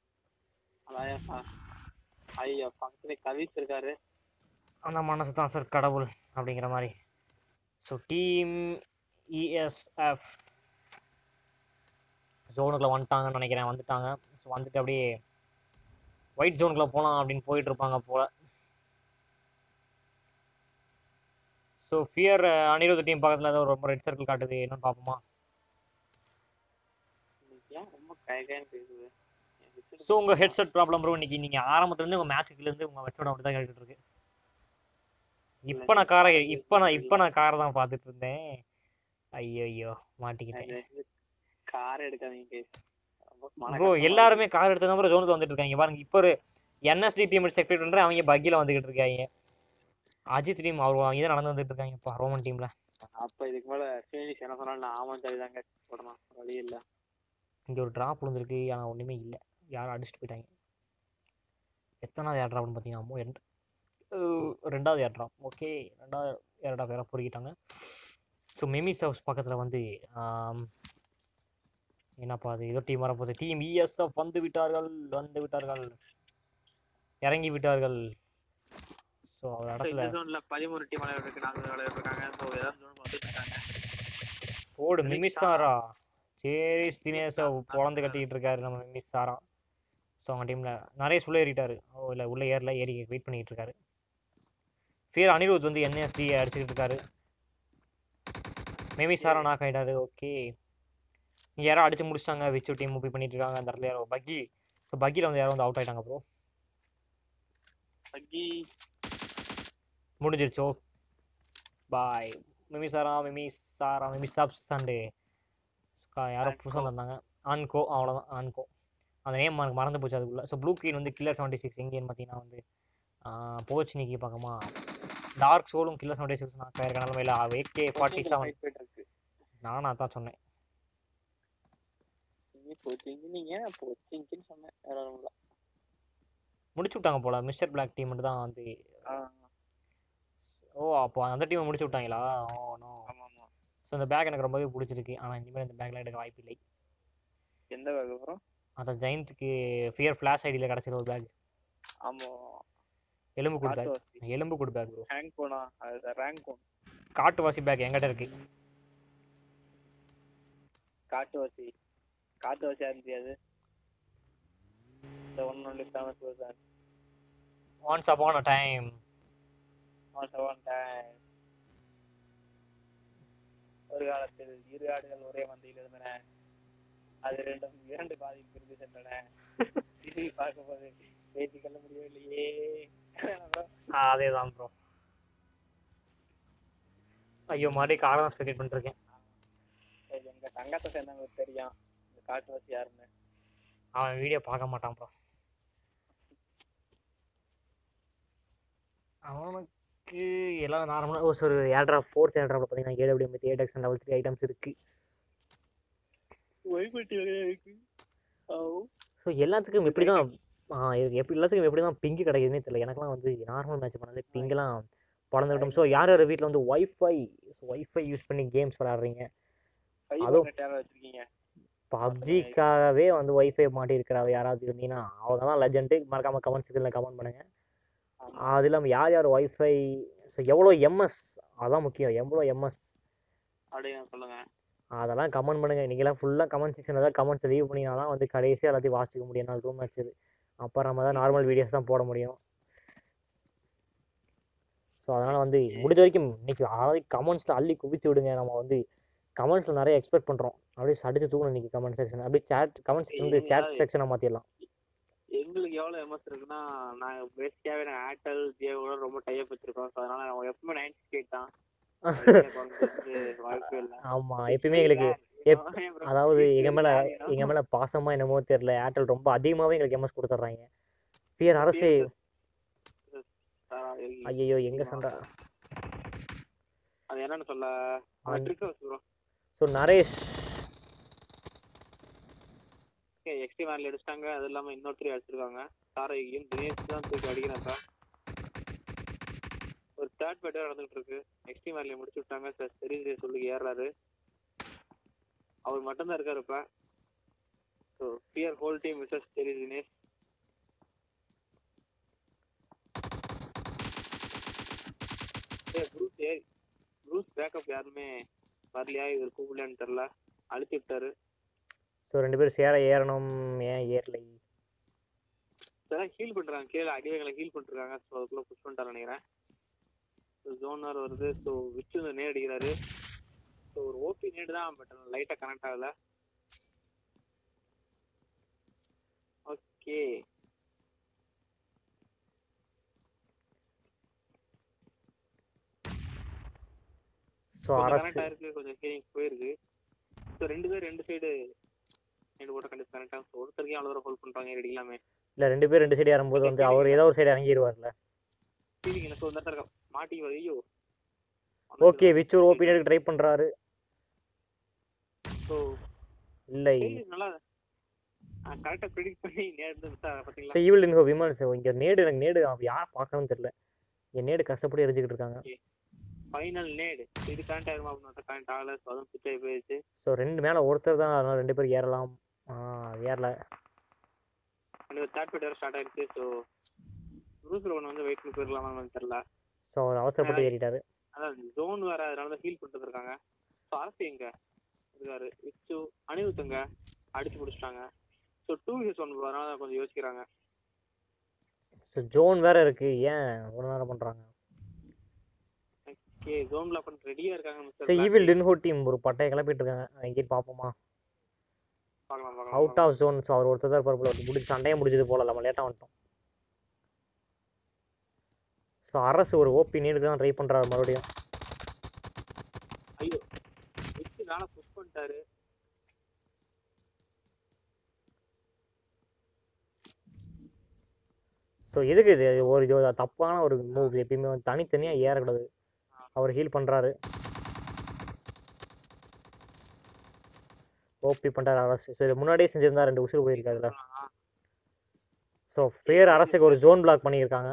ஐயா பக்கத்துல கவிஸ் இருக்காரு, அந்த மனசு தான் சார் கடவுள் அப்படிங்கிற மாதிரி. ஸோ டீம் இஎஸ்எஃப் ஜோனுக்குள்ள வந்துட்டாங்கன்னு நினைக்கிறேன். வந்துட்டாங்க. ஸோ வந்துட்டு அப்படியே ஒயிட் ஜோனுக்குள்ள போகலாம் அப்படின்னு போயிட்டு இருப்பாங்க போல. ஸோ ஃபியர் அனிருத் டீம் பக்கத்தில் ஏதோ ரொம்ப ரெட் சர்க்கிள் காட்டுது, என்னன்னு பார்ப்போமா? ஸோ உங்கள் ஹெட்செட் ப்ராப்ளம் ப்ரோ. இன்னைக்கு நீங்கள் ஆரம்பத்துலேருந்து உங்கள் மேட்சுக்குலேருந்து உங்கள் ஹெட்செட் அப்படி தான் கேட்டுட்டு இருக்கு. இப்போ நான் காரை தான் பார்த்துட்டு இருந்தேன். ஐயோ மாட்டிக்கிட்டேன். கார் எடுக்காதீங்க ப்ரோ. எல்லாருமே கார் எடுத்து தான் ப்ரோ ஜோனுக்கு வந்துட்டு இருக்காங்க பாருங்க. இப்போ ஒரு என்எஸ்டி டீம் செக்ரேட் பண்ணுற அவங்க பக்கியில் வந்துகிட்டு இருக்காங்க. அஜித் டீம் அவங்க தான் நடந்து வந்துட்டு இருக்காங்க இப்போ ரோமன் டீம்ல. அப்போ இதுக்கு மேலே ஃபீனிக்ஸ் என்ன சொன்னாலும் நான் ஆமாம் சொல்லி தாங்க போடணும், வழி இல்லை. இங்கே ஒரு ட்ராப் விழுந்துருக்கு, ஆனால் ஒன்றுமே இல்லை. யாரும் அடிச்சுட்டு போயிட்டாங்க. எத்தனாவது ஏர் ட்ராப்னு பார்த்தீங்கன்னா 2வது ஏர் ட்ராப். ஓகே, 2வது ஏர் ட்ராப் யாராவது பொறுக்கிட்டாங்க. ஸோ மெமிஸ் ஹவுஸ் பக்கத்தில் வந்து என்னப்பா அது ஏதோ டீம் வரப்போகுது. டீம் இஎஸ்எஃப் வந்து விட்டார்கள், இறங்கி விட்டார்கள். ஸோ ஒரு இடத்துல 13 டீம் விளையாடுறாங்க. ஓடு மிமிசாரா சேரிஸ் தினேஷை குழந்தை கட்டிக்கிட்டு இருக்காரு நம்ம மிமிசாரா. ஸோ அவங்க டீமில் நிறைய சொல்ல ஏறிட்டாரு. இல்லை உள்ளே ஏறி வெயிட் பண்ணிக்கிட்டு இருக்காரு. ஃபியர் அனிருத் வந்து என்எஸ்டி அடிச்சுக்கிட்டு இருக்காரு. மிமிசாரா நாக் ஆகிட்டாரு. ஓகே, இங்கே யாரோ அடிச்சு முடிச்சிட்டாங்க. விச்சு டீம் மூவ் பண்ணிட்டு இருக்காங்க. அந்த இடத்துல யாரோ பக்கி. ஸோ பக்கியில் வந்து யாரோ வந்து அவுட் ஆகிட்டாங்க ப்ரோ. முடிஞ்சிருச்சோ பாய். மிமி சப்ஸ் அண்டு யாரோ புதுசாக வந்தாங்க. ஆன்கோ, அவ்வளோதான் ஆன்கோ. அந்த நேம் எனக்கு மறந்து போச்சு அதுக்குள்ளே. ஸோ ப்ளூ கீன் வந்து கில்லர் 76 எங்கேன்னு பார்த்தீங்கன்னா வந்து போச்னிக்கு பக்கமா. டார்க் சோலும் கில்லர் 76 நான் இருக்க நிலமையில AK-47 நானும் அதான் சொன்னேன். முடிச்சு விட்டாங்க போல மிஸ்டர் பிளாக் டீம் தான் வந்து. ஓ அப்போ அந்த டீமை முடிச்சு விட்டாங்களா? Oh no. ஸோ இந்த பேக் எனக்கு ரொம்பவே பிடிச்சிருக்கு. ஆனால் இனிமேல் இந்த பேக்கில் எடுக்க வாய்ப்பு இல்லை. எந்த பேக் அப்புறம்? அந்த ஜெயின்த்துக்கு ஃபியர் ஃப்ளாஷ் ஐடியில் கிடச்சிரு ஒரு பேக். ஆமாம், எலும்பு கூடு பேக். எலும்பு கூடு பேக் ப்ரோ. ரேங்க் போனா அது ரேங்க் போன். காட்டுவாசி பேக் எங்கிட்ட இருக்கு. காட்டுவாசி இருந்துச்சு அது. The one only famous person. Once upon a time. ஒரு காலத்தில் இரு ஆடுகள் ஒரே மந்தையில் இருந்தன. அது இரண்டு பாதியில் பிரிந்து சென்றன. இதை பார்க்கும்போது பேசிக்கொள்ள முடியவில்லையே. அதேதான் ப்ரோ. ஐயோ மாதிரி காரணம் ஸ்பெக்ட் பண்ணிருக்கேன். எங்க சங்கத்தை சேர்ந்தவங்களுக்கு தெரியும் இந்த காட்டுவாசி யாருன்னு. அவன் வீடியோ பார்க்க மாட்டான் ப்ரோ. அவனுக்கு எல்லாம் நார்மலாக ஒரு ஏர்ட்ராப் ஃபோர்த் ஏர்ட்ராப்பில் பார்த்தீங்கன்னா AWM 8X and level 3 items இருக்குது. ஸோ எல்லாத்துக்கும் எப்படி தான் எல்லாத்துக்கும் எப்படி தான் பிங்கு கிடைக்குதுன்னே தெரியல. எனக்குலாம் வந்து நார்மல் மேட்ச் பண்ணாலே பிங்கெல்லாம் பழந்துக்கிட்டோம். ஸோ யார் யார் வீட்டில் வந்து ஒய்ஃபை யூஸ் பண்ணி கேம்ஸ் விளாட்றீங்க, அதுவும் பப்ஜிக்காகவே வந்து ஒய்ஃபை மாட்டி இருக்கிறாங்க யாராவது இருந்தீங்கன்னா அவங்க தான் லெஜெண்டு. மறக்காமல் கமெண்ட் செக்ஷனில் கமெண்ட் பண்ணுங்கள். அது இல்லாமல் யார் யார் ஒய்ஃபை, ஸோ எவ்வளோ எம்எஸ் அதான் முக்கியம். எவ்வளோ எம்எஸ் அப்படின்னு சொல்லுங்கள், அதெல்லாம் கமெண்ட் பண்ணுங்கள். இன்றைக்கெல்லாம் ஃபுல்லாக கமெண்ட் செக்ஷனில் தான் கமெண்ட்ஸ் லீவ் பண்ணிங்கன்னா தான் வந்து கடைசியாக எல்லாத்தையும் வாசிக்க முடியும். நாள் ரூம் மேட்ச் இது. அப்புறம் நம்ம தான் நார்மல் வீடியோஸ் தான் போட முடியும். ஸோ அதனால் வந்து முடிஞ்ச வரைக்கும் இன்றைக்கி கமெண்ட்ஸில் அள்ளி குவிச்சு விடுங்க. நம்ம வந்து கமெண்ட்ஸில் நிறைய எக்ஸ்பெக்ட் பண்ணுறோம். அப்படியே அடிச்சு தூக்கணும் இன்றைக்கி கமெண்ட் செக்ஷன். அப்படியே கமெண்ட் செக்ஷன் வந்து சேட் செக்ஷனை மாற்றிடலாம். எங்களுக்கு எவ்வளோ எம்எஸ் இருக்குன்னா, நாங்கள் பேசிக்காகவே நாங்கள் ஏர்டெல் ஜியோட ரொம்ப டைப் வச்சுருக்கோம். ஸோ அதனால் நாங்கள் எப்பவுமே 98 தான். வாய்ப்பே இல்லை. ஆமாம், எப்பயுமே எங்களுக்கு அதாவது எங்கள் மேலே பாசமாக என்னமோ தெரியல, ஏர்டெல் ரொம்ப அதிகமாகவே எங்களுக்கு எம்எஸ் கொடுத்துட்றாங்க. ஃபியர் அரசு ஐயோ எங்கே சண்டா அது என்னன்னு சொல்ல. ஸோ நரேஷ் எக்ஸ்ட்ரீம் வேர்ல அடிச்சிட்டாங்க. அது இல்லாம இன்னொருத்தர் அடிச்சிருக்காங்க. சாரையும் தினேஷ் தான் தூக்கி அடிக்கிறாங்க. ஒரு தேர்ட் பேட்டர் நடந்துட்டு இருக்கு. எக்ஸ்ட்ரீம் வேர்ல முடிச்சு விட்டாங்க. சரி சொல்லி ஏறாரு. அவர் மட்டும்தான் இருக்காரு இப்ப. ஸோ பியர் ஹோல் டீம் விசஸ் சரி தினேஷ். ப்ரூஸ் பேக்கப் யாருமே வரலையா, இவர் கூப்பிடலான்னு தெரியல, அழுத்தி விட்டாரு. ஸோ ரெண்டு பேரும் ஏறணும். ஏன் ஏறலை? ஹீல் பண்றாங்க கீழே, அடிவங்களை ஹீல் பண்ணிருக்காங்க. ஸோ அதுக்குள்ள புஷ் பண்ணிட்டாரு நினைக்கிறேன். ஜோன் வேறு வருது. ஸோ விச்சு நேர் அடிக்கிறாரு. ஸோ ஒரு ஓபி நேடு தான், பட் லைட்டாக கனெக்ட் ஆகல. ஓகே, ஸோ கனெக்ட் ஆயிருக்கு, கொஞ்சம் ஹீலிங் போயிருக்கு. ஸோ ரெண்டு பேர் ரெண்டு சைடு போட்ட கண்டிப்பாக கனெக்ட் ஆகும். ஒருத்தருக்கே அவ்வளோ தூரம் ஹோல்ட் பண்ணுறாங்க அடிக்கலாமே. இல்லை ரெண்டு பேர் ரெண்டு சைடு இறங்கும்போது வந்து அவர் ஏதோ ஒரு சைடு இறங்கிடுவார்ல. எனக்கு ஒரு இடத்துல மாட்டி ஐயோ. ஓகே, விச்சூர் ஓபினியருக்கு ட்ரை பண்ணுறாரு. ஸோ இல்லை நல்லா கரெக்டாக ப்ரெடிக்ட் பண்ணி நேர்ந்து பார்த்தீங்களா. ஸோ ஈவில் இன்ஹோ விமன்ஸ் இங்கே எனக்கு நேடு யார் பார்க்கணும்னு தெரியல. என் நேடு கஷ்டப்பட்டு எரிஞ்சுக்கிட்டு இருக்காங்க. ஃபைனல் நேடு இது கனெக்ட் ஆகுமா அப்படின்னு கனெக்ட் ஆகல. ஸோ அதுவும் பிச் ஆகி போயிடுச்சு. ஸோ ரெண்டு மேலே ஒருத்தர் தான், அதனால ரெண்டு பேர் ஏறலாம். ஏறல. எனக்கு தேர்ட் பேட் வேறு ஸ்டார்ட் ஆயிடுச்சு. ஸோ ரூஸில் ஒன்று வந்து வெயிட் பண்ணி போயிடலாமான்னு தெரியல. ஸோ அவர் அவசரப்பட்டு ஏறிட்டாரு. அதான் ஜோன் வேறு, அதனால தான் ஹீல் பண்ணிட்டு இருக்காங்க. ஸோ அரசு எங்கே இருக்காரு, விச்சு அணிவுத்துங்க அடிச்சு முடிச்சிட்டாங்க. ஸோ 2v1 அதனால தான் கொஞ்சம் யோசிக்கிறாங்க. ஸோ ஜோன் வேற இருக்கு, ஏன் ஒரு நேரம் பண்ணுறாங்க. ஓகே, ஜோன்ல பண்ண ரெடியா இருக்காங்க. ஸோ ஈவில் இன்ஹோ டீம் ஒரு பட்டையை கிளப்பிட்டு இருக்காங்க. எங்கேயும் பார்ப்போமா? பார்க்கலாம். Out of zone. ஸோ அவர் ஒருத்தர் தான் பரப்புல முடிச்சு சண்டையை முடிச்சது போல, நம்ம லேட்டாக வந்துட்டோம். ஸோ அரசு ஒரு ஓபி நீடுக்கு தான் ட்ரை பண்ணுறாரு மறுபடியும். புஷ் பண்ணிட்டாரு. ஸோ எதுக்கு இது இது ஒரு தப்பான ஒரு மூவ். எப்பயுமே வந்து தனித்தனியாக ஏறக்கூடாது. அவர் ஹீல் பண்ணுறாரு. ஓபி பண்ணுறாரு அரசு. ஸோ இது முன்னாடியே செஞ்சிருந்தா 2 உசுறு போயிருக்காதுல்ல. ஸோ ஃபியர் அரசுக்கு ஒரு ஜோன் பிளாக் பண்ணியிருக்காங்க.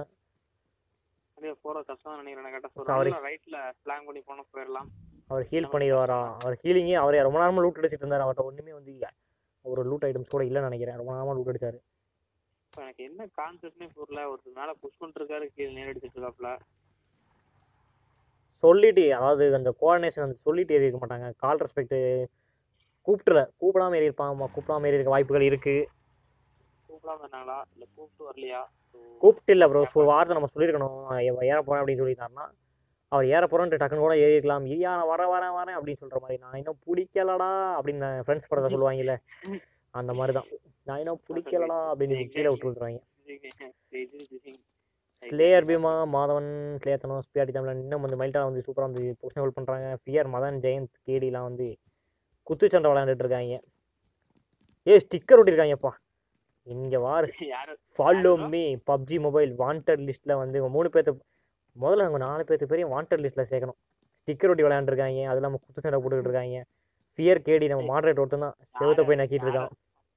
அவர் ஹீல் பண்ணிடுவாரா? அவர் ஹீலிங்கே அவரே ரொம்ப நேரமாக லூட் அடிச்சிட்டு இருந்தார். அவர்கிட்ட ஒன்றுமே வந்து ஒரு லூட் ஐட்டம்ஸ் கூட இல்லைன்னு நினைக்கிறேன். ரொம்ப நேரமாக லூட் அடிச்சாரு. எனக்கு என்ன கான்செப்ட்னே புரியல. ஒருத்தர் மேல புஷ் பண்ணிட்டு இருக்காரு, கீழே நேர் அடிச்சிட்டு இருக்காப்ல. சொல்லிட்டு அதாவது அந்த கோஆர்டினேஷன் வந்து சொல்லிட்டு ஏறி இருக்க மாட்டாங்க. கால் ரெஸ்பெக்ட் கூப்பிடாம ஏறி இருப்பாங்க. கூப்பிடாம ஏறி இருக்க வாய்ப்புகள் இருக்கு. கூப்பிடாம இருந்தாங்களா இல்ல கூப்பிட்டு வரலையா? கூப்பிட்டு இல்லை ப்ரோ. ஒரு வாரத்தை நம்ம சொல்லியிருக்கணும் ஏற போறேன் அப்படின்னு சொல்லியிருந்தாருன்னா அவர் ஏற போறேன்ட்டு டக்குன்னு கூட ஏறி இருக்கலாம். இல்லையா நான் வரேன் அப்படின்னு சொல்ற மாதிரி. நான் இன்னும் பிடிக்கலடா அப்படின்னு ஃப்ரெண்ட்ஸ் படத்தை சொல்லுவாங்கல்ல, அந்த மாதிரி தான். நான் இன்னும் பிடிக்கலடா அப்படின்னு கீழே விட்டு விட்டுருவாங்க. ஸ்லேயர் பீமா மாதவன் ஸ்லேயத்தனம் ஸ்பியாட்டி தமிழன் இன்னும் வந்து மைல்டா வந்து சூப்பராக வந்து பொசிஷன் ஹோல்ட் பண்ணுறாங்க. ஃபியர் மதன் ஜெயந்த் கேடிலாம் வந்து குத்துச்சண்டை விளையாண்டுட்டு இருக்காங்க. ஸ்டிக்கர் ஒட்டிருக்காங்கப்பா. இங்கே war follow me PUBG mobile wanted லிஸ்ட்டில் வந்து 3 பேர்த்து முதல்ல அவங்க 4 பேரையும் வாண்டட் லிஸ்ட்டில் சேர்க்கணும். ஸ்டிக்கர் ஒட்டி விளையாண்டுருக்காங்க. அது இல்லாமல் குத்துச்சண்டை போட்டுக்கிட்டு இருக்காங்க. ஃபியர் கேடி நம்ம மாடரேட் ஒருத்தன் தான் செவத்தை போய் நக்கிட்டு இருக்கான்.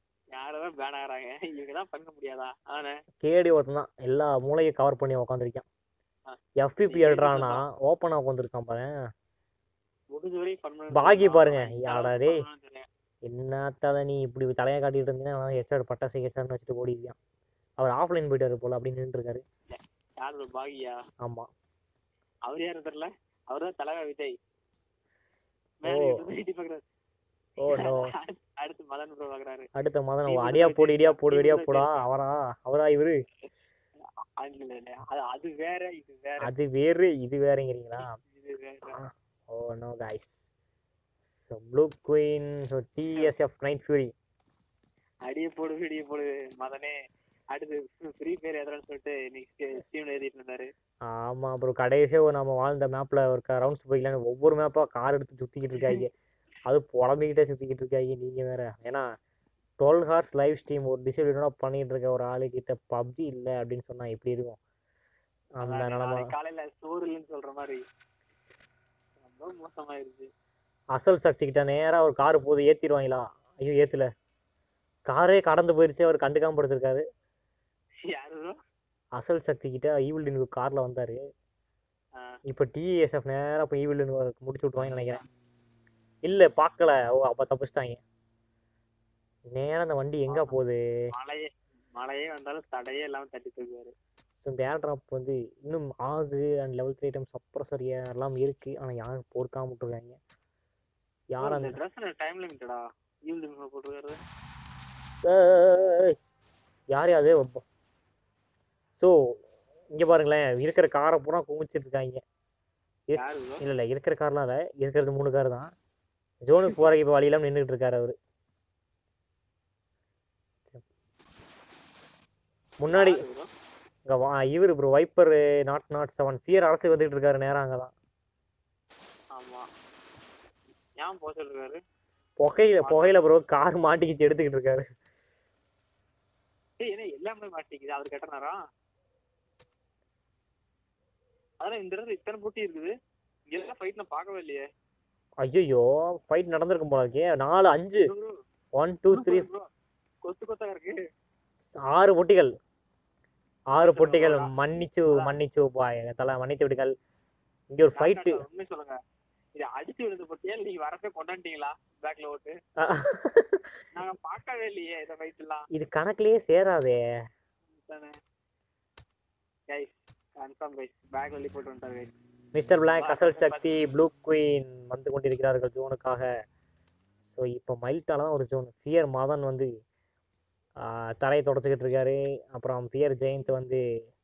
கேடி ஒருத்தன் தான் எல்லா மூளையும் கவர் பண்ணி உட்காந்துருக்கான். எஃபிபி எடுறானா ஓப்பனாக உட்காந்துருக்கான் பாரு. பாகி பாருங்க. யாடாடே என்ன தலை நீ இப்படி தலையை காட்டிட்டு இருந்தீங்கன்னா ஹெச்ஆர் பட்டாசு ஹெச்ஆர்னு வச்சுட்டு ஓடிருக்கான். அவர் ஆஃப்லைன் போயிட்டாரு போல அப்படின்னு நின்று இருக்காரு. ஆமா அவர் யாரு தெரியல. அவர்தான் தலைவர் விஜய். அடுத்த மதன் அடியா போடு இடியா போடு வெடியா போடா. அவரா இவரு? அது வேற அது வேறு இது வேறங்கிறீங்களா? Oh no guys. So blue queen. So TSF night fury அடிய போடு விடிய போடு மதனே. அடுத்து ஃப்ரீ ஃபயர் எதுன்னு சொல்லிட்டு நெக்ஸ்ட் ஸ்டீவன் எழுதிட்டு இருந்தாரு. ஆமா அப்புறம் கடைசியாக நம்ம வாழ்ந்த மேப்ல ஒரு ரவுண்ட்ஸ் போய்க்கலான்னு ஒவ்வொரு மேப்பா கார் எடுத்து சுத்திக்கிட்டு இருக்காங்க. அது புலம்பிக்கிட்டே சுத்திக்கிட்டு இருக்காங்க. நீங்க வேற. ஏன்னா 12 hours லைவ் ஸ்ட்ரீம் ஒரு டிசைடா பண்ணிட்டு இருக்க ஒரு ஆளுகிட்ட பப்ஜி இல்லை அப்படின்னு சொன்னா எப்படி இருக்கும்? அந்த நிலைமை காலையில சோறு இல்லைன்னு சொல்ற மாதிரி ரொம்ப மோசமாயிருச்சு. அசல் சக்தி கிட்ட நேரா ஒரு காரு போது ஏத்திடுவாங்களா? ஐயோ ஏத்துல காரே கடந்து போயிருச்சு. அவர் கண்டுக்காம படுத்திருக்காரு. அசல் சக்தி கிட்ட ஈவில் கார்ல வந்தாரு. இப்ப டிஎஸ்எஃப் நேரா இப்போ ஈவில் முடிச்சு விட்டுவாங்கன்னு நினைக்கிறேன். இல்ல பார்க்கல. ஓ அப்ப தப்பிச்சிட்டாங்க. நேரம் அந்த வண்டி எங்க போகுது? மழையே வந்தாலும் தடையே இல்லாம தட்டி தூக்குவாரு. ஸோ இந்த ஏர் ட்ராப் வந்து இன்னும் ஆகு அண்ட் லெவல் 3 ஐட்டம் சப்ரஸர் எல்லாம் இருக்கு. ஆனா யாரும் போர்க்காம விட்டுருக்காங்க. யார் அந்த டைம் லிமிட்டடா ஈவில் போட்டுருக்காரு. யார் அது? ஸோ இங்கே பாருங்களேன். இருக்கிற காரை பூரா குமிச்சிட்டு இருக்காங்க. இல்லை இருக்கிற கார்லாம் இல்லை. இருக்கிறது 3 கார் தான். ஜோனுக்கு போகிற இப்போ வழியெல்லாம் நின்றுட்டு இருக்காரு அவரு. முன்னாடி இவர் ப்ரோ வைப்பர் 007 ஃபியர் அரசு வந்துட்டு இருக்காரு. நேரம் அங்கே தான். புகையில ப்ரோ கார் மாட்டிக்கிச்சு எடுத்துக்கிட்டு இருக்காரு. எல்லாமே மாட்டிக்குது. அவர் கட்டணரா? அதான் இந்த இடத்துல இத்தனை போட்டி இருக்குது. இங்கெல்லாம் ஃபைட் நான் பார்க்கவே இல்லையே. ஐயோ ஃபைட் நடந்திருக்கும் போல இருக்கே. 4 5 1 2 3 கொத்து கொத்தா இருக்கு. 6 பொட்டிகள். மன்னிச்சு பாய் தலை மன்னிச்சு விடுங்கள். இங்க ஒரு ஃபைட். உண்மை சொல்லுங்க. இது அடிச்சு விழுந்து போட்டியா நீங்க வரப்பே கொண்டாண்டீங்களா? பேக்ல ஓட்டு நாங்க பார்க்கவே இல்லையே இந்த ஃபைட் எல்லாம். இது கணக்குலயே சேராதே. மிஸ்டர் பிளாக் அசல் சக்தி ப்ளூ குயின் வந்து கொண்டிருக்கிறார்கள் ஜோனுக்காக. ஸோ இப்போ மைல்டால தான் ஒரு ஜோன். ஃபியர் மதன் வந்து தரையை தொடச்சிக்கிட்டு இருக்காரு. அப்புறம் ஃபியர் ஜெயந்த் வந்து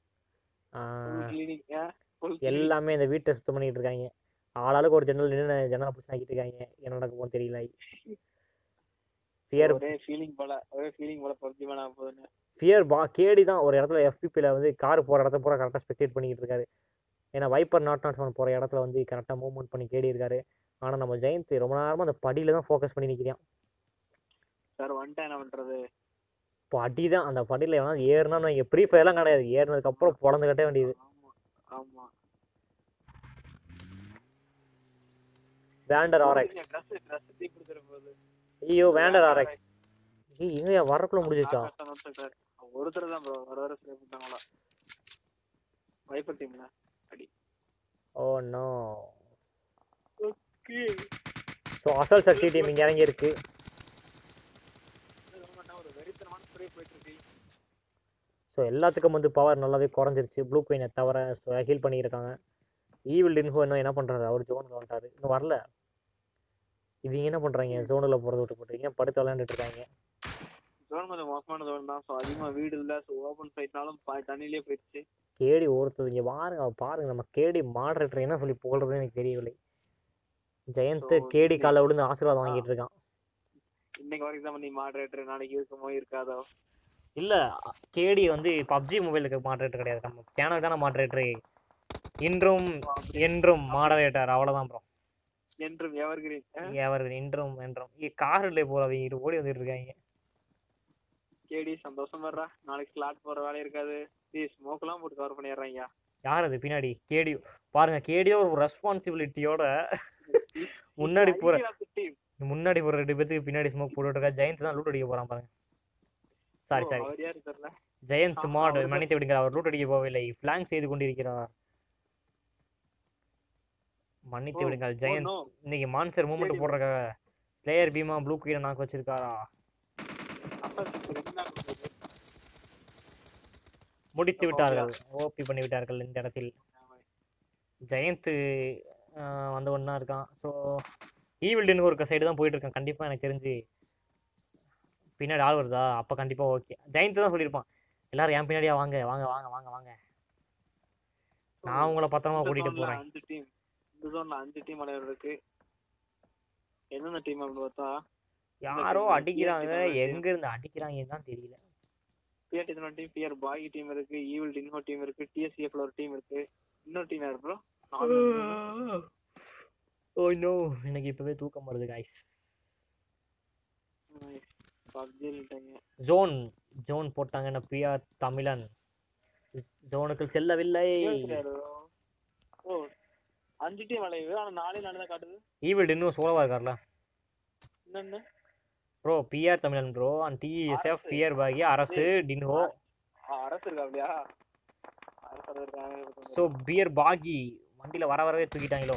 எல்லாமே இந்த வீட்டை சுத்தம் பண்ணிட்டு இருக்காங்க. ஆளாளுக்கு ஒரு ஜன்னல் பிடிச்சி ஆக்கிட்டு இருக்காங்க. என்ன நடக்குமோ தெரியல. ஃபியர் கேடி தான் ஒரு இடத்துல எஃபிபியில் வந்து கார் போகிற இடத்த பூரா கரெக்டாக ஸ்பெக்டேட் பண்ணிக்கிட்டு இருக்காரு. ஏன்னா வைப்பர் 007 போகிற இடத்துல வந்து கரெக்டாக மூவ்மெண்ட் பண்ணி கேடி இருக்காரு. ஆனால் நம்ம ஜெயந்த் ரொம்ப நேரமாக அந்த படியில் தான் ஃபோக்கஸ் பண்ணி நிற்கிறான். சார் வந்துட்டேன், என்ன பண்றது? படி தான், அந்த படியில் எவனா ஏறுனா இங்கே ஃப்ரீ ஃபயர்லாம் கிடையாது, ஏறினதுக்கப்புறம் பொழந்து கட்ட வேண்டியது. ஆமா ஆமா. Wander RX. ட்ரெஸ் தீ பிடிச்சிட போகுது. ஐயோ வேண்டர் ஆர்எக்ஸ். ஏய் எங்கயா வரக்குள்ள முடிஞ்சிச்சா? ஒருத்தர் தான் ப்ரோ வர ஸ்ப்ரே பண்ணாங்களா வைப்பர் டீம்ல அடி. Oh no. ஓகே. ஸோ அசல் சக்தி டீம் இங்கே இறங்கி இருக்கு. ஒரு வெறித்தனமான ஸ்ப்ரே போயிட்டு இருக்கு. ஸோ எல்லாத்துக்கும் வந்து பவர் நல்லாவே குறைஞ்சிருச்சு, ப்ளூ குயினை தவிர. ஸோ ஹீல் பண்ணியிருக்காங்க. ஈவில் டின்ஹோ இன்னும் என்ன பண்ணுறாரு, அவர் ஜோனுக்கு வந்துட்டாரு, இன்னும் வரல. இவங்க என்ன பண்ணுறாங்க, ஜோனில் போகிறத விட்டு போட்டு ஏன் படுத்து விளையாண்டுட்டு இருக்காங்க. ஜோன் கொஞ்சம் மோசமான ஜோன் தான். ஸோ அதிகமாக வீடு இல்லை. ஸோ ஓப்பன் ஃபைட்னாலும் தண்ணியிலே போயிடுச்சு. கேடி ஒருத்தது இங்கே பாருங்க நம்ம கேடி மாடரேட்டர் என்ன சொல்லி போடுறதுன்னு எனக்கு தெரியவில்லை. ஜெயந்த் கேடி காலை விழுந்து ஆசீர்வாதம் வாங்கிட்டு இருக்கான். இன்னைக்கு வரைக்கும் தான் நீ மாடரேட்டர், நாளைக்கு இருக்குமோ இருக்காதோ. இல்லை கேடி வந்து பப்ஜி மொபைலுக்கு மாடரேட்டர் கிடையாது, நம்ம சேனல் தானே மாடரேட்டரு. இன்றும் என்றும் மாடரேட்டர், அவ்வளோதான் ப்ரோ. என்றும் எவர்கிரீன். இன்றும் என்றும் காரில் போகிறவங்க ஓடி வந்துட்டு இருக்காங்க. கேடி சந்தோஷம் வர்றா, நாளைக்கு ஸ்லாட் போற வேலை இருக்காது. ஸ்மோக்லாம் போட்டு கவர் பண்ணிடுறாங்க. யார் அது பின்னாடி? கேடி பாருங்க, கேடியோ ஒரு ரெஸ்பான்சிபிலிட்டியோட முன்னாடி போற 2 பேத்துக்கு பின்னாடி ஸ்மோக் போட்டுட்டு இருக்கா. ஜெயந்த் தான் லூட் அடிக்க போறான் பாருங்க. சாரி ஜெயந்த் மாட் மன்னித்து விடுங்க, அவர் லூட் அடிக்க போகவில்லை, ஃபிளாங்க் செய்து கொண்டிருக்கிறார். மன்னித்து விடுங்கள் ஜெயந்த். இன்னைக்கு மான்ஸ்டர் மூமெண்ட் போடுறக்காக ஸ்லேயர் பீமா ப்ளூ குயினை நாக்கு வச்சிருக்காரா. முடித்து விட்டார்கள், ஓபி பண்ணி விட்டார்கள் இந்த இடத்தில். ஜெயந்த் வந்த ஒன்றா இருக்கான். ஸோ ஈவில்டுன்னு ஒரு சைடு தான் போயிட்டு இருக்கான். கண்டிப்பாக எனக்கு தெரிஞ்சு பின்னாடி ஆள் வருதா, அப்போ கண்டிப்பாக ஓகே. ஜெயந்த் தான் சொல்லியிருப்பான், எல்லாரும் என் பின்னாடியா வாங்க வாங்க வாங்க வாங்க வாங்க, நான் உங்களை பத்திரமா கூட்டிட்டு போறேன். 5 டீம் இந்த ஜோன்ல 5 டீம் விளையாடுறதுக்கு. என்னென்ன டீம் அப்படின்னு பார்த்தா யாரோ அடிக்கிறாங்க, எங்க இருந்து அடிக்கிறாங்கன்னு தான் தெரியல. பிஆர்டி டீம், பிஆர் பாகி டீம் இருக்கு, ஈவில் டின்ஹோ டீம் இருக்கு, டிஎஸ்சிஎஃப்ல ஒரு டீம் இருக்கு. இன்னொரு டீம் யாரு ப்ரோ? ஓ நோ, எனக்கு இப்பவே தூக்கம் வருது गाइस. ஜோன் போட்டாங்கன்னா பிஆர் தமிழன் ஜோனுக்கு செல்லவில்லை. ஓ 5 டீம் விளையுது, ஆனா 4 தான் காட்டுது. ஈவில் இன்னும் சோலவா இருக்கார்ல. என்னன்னு bro BR Tamilan bro, and TSF BR பாகி அரசு டின்ஹோ அரசு இருக்கா அப்படியா? ஸோ பிஆர் பாகி வண்டியில வரவே தூக்கிட்டாங்களோ.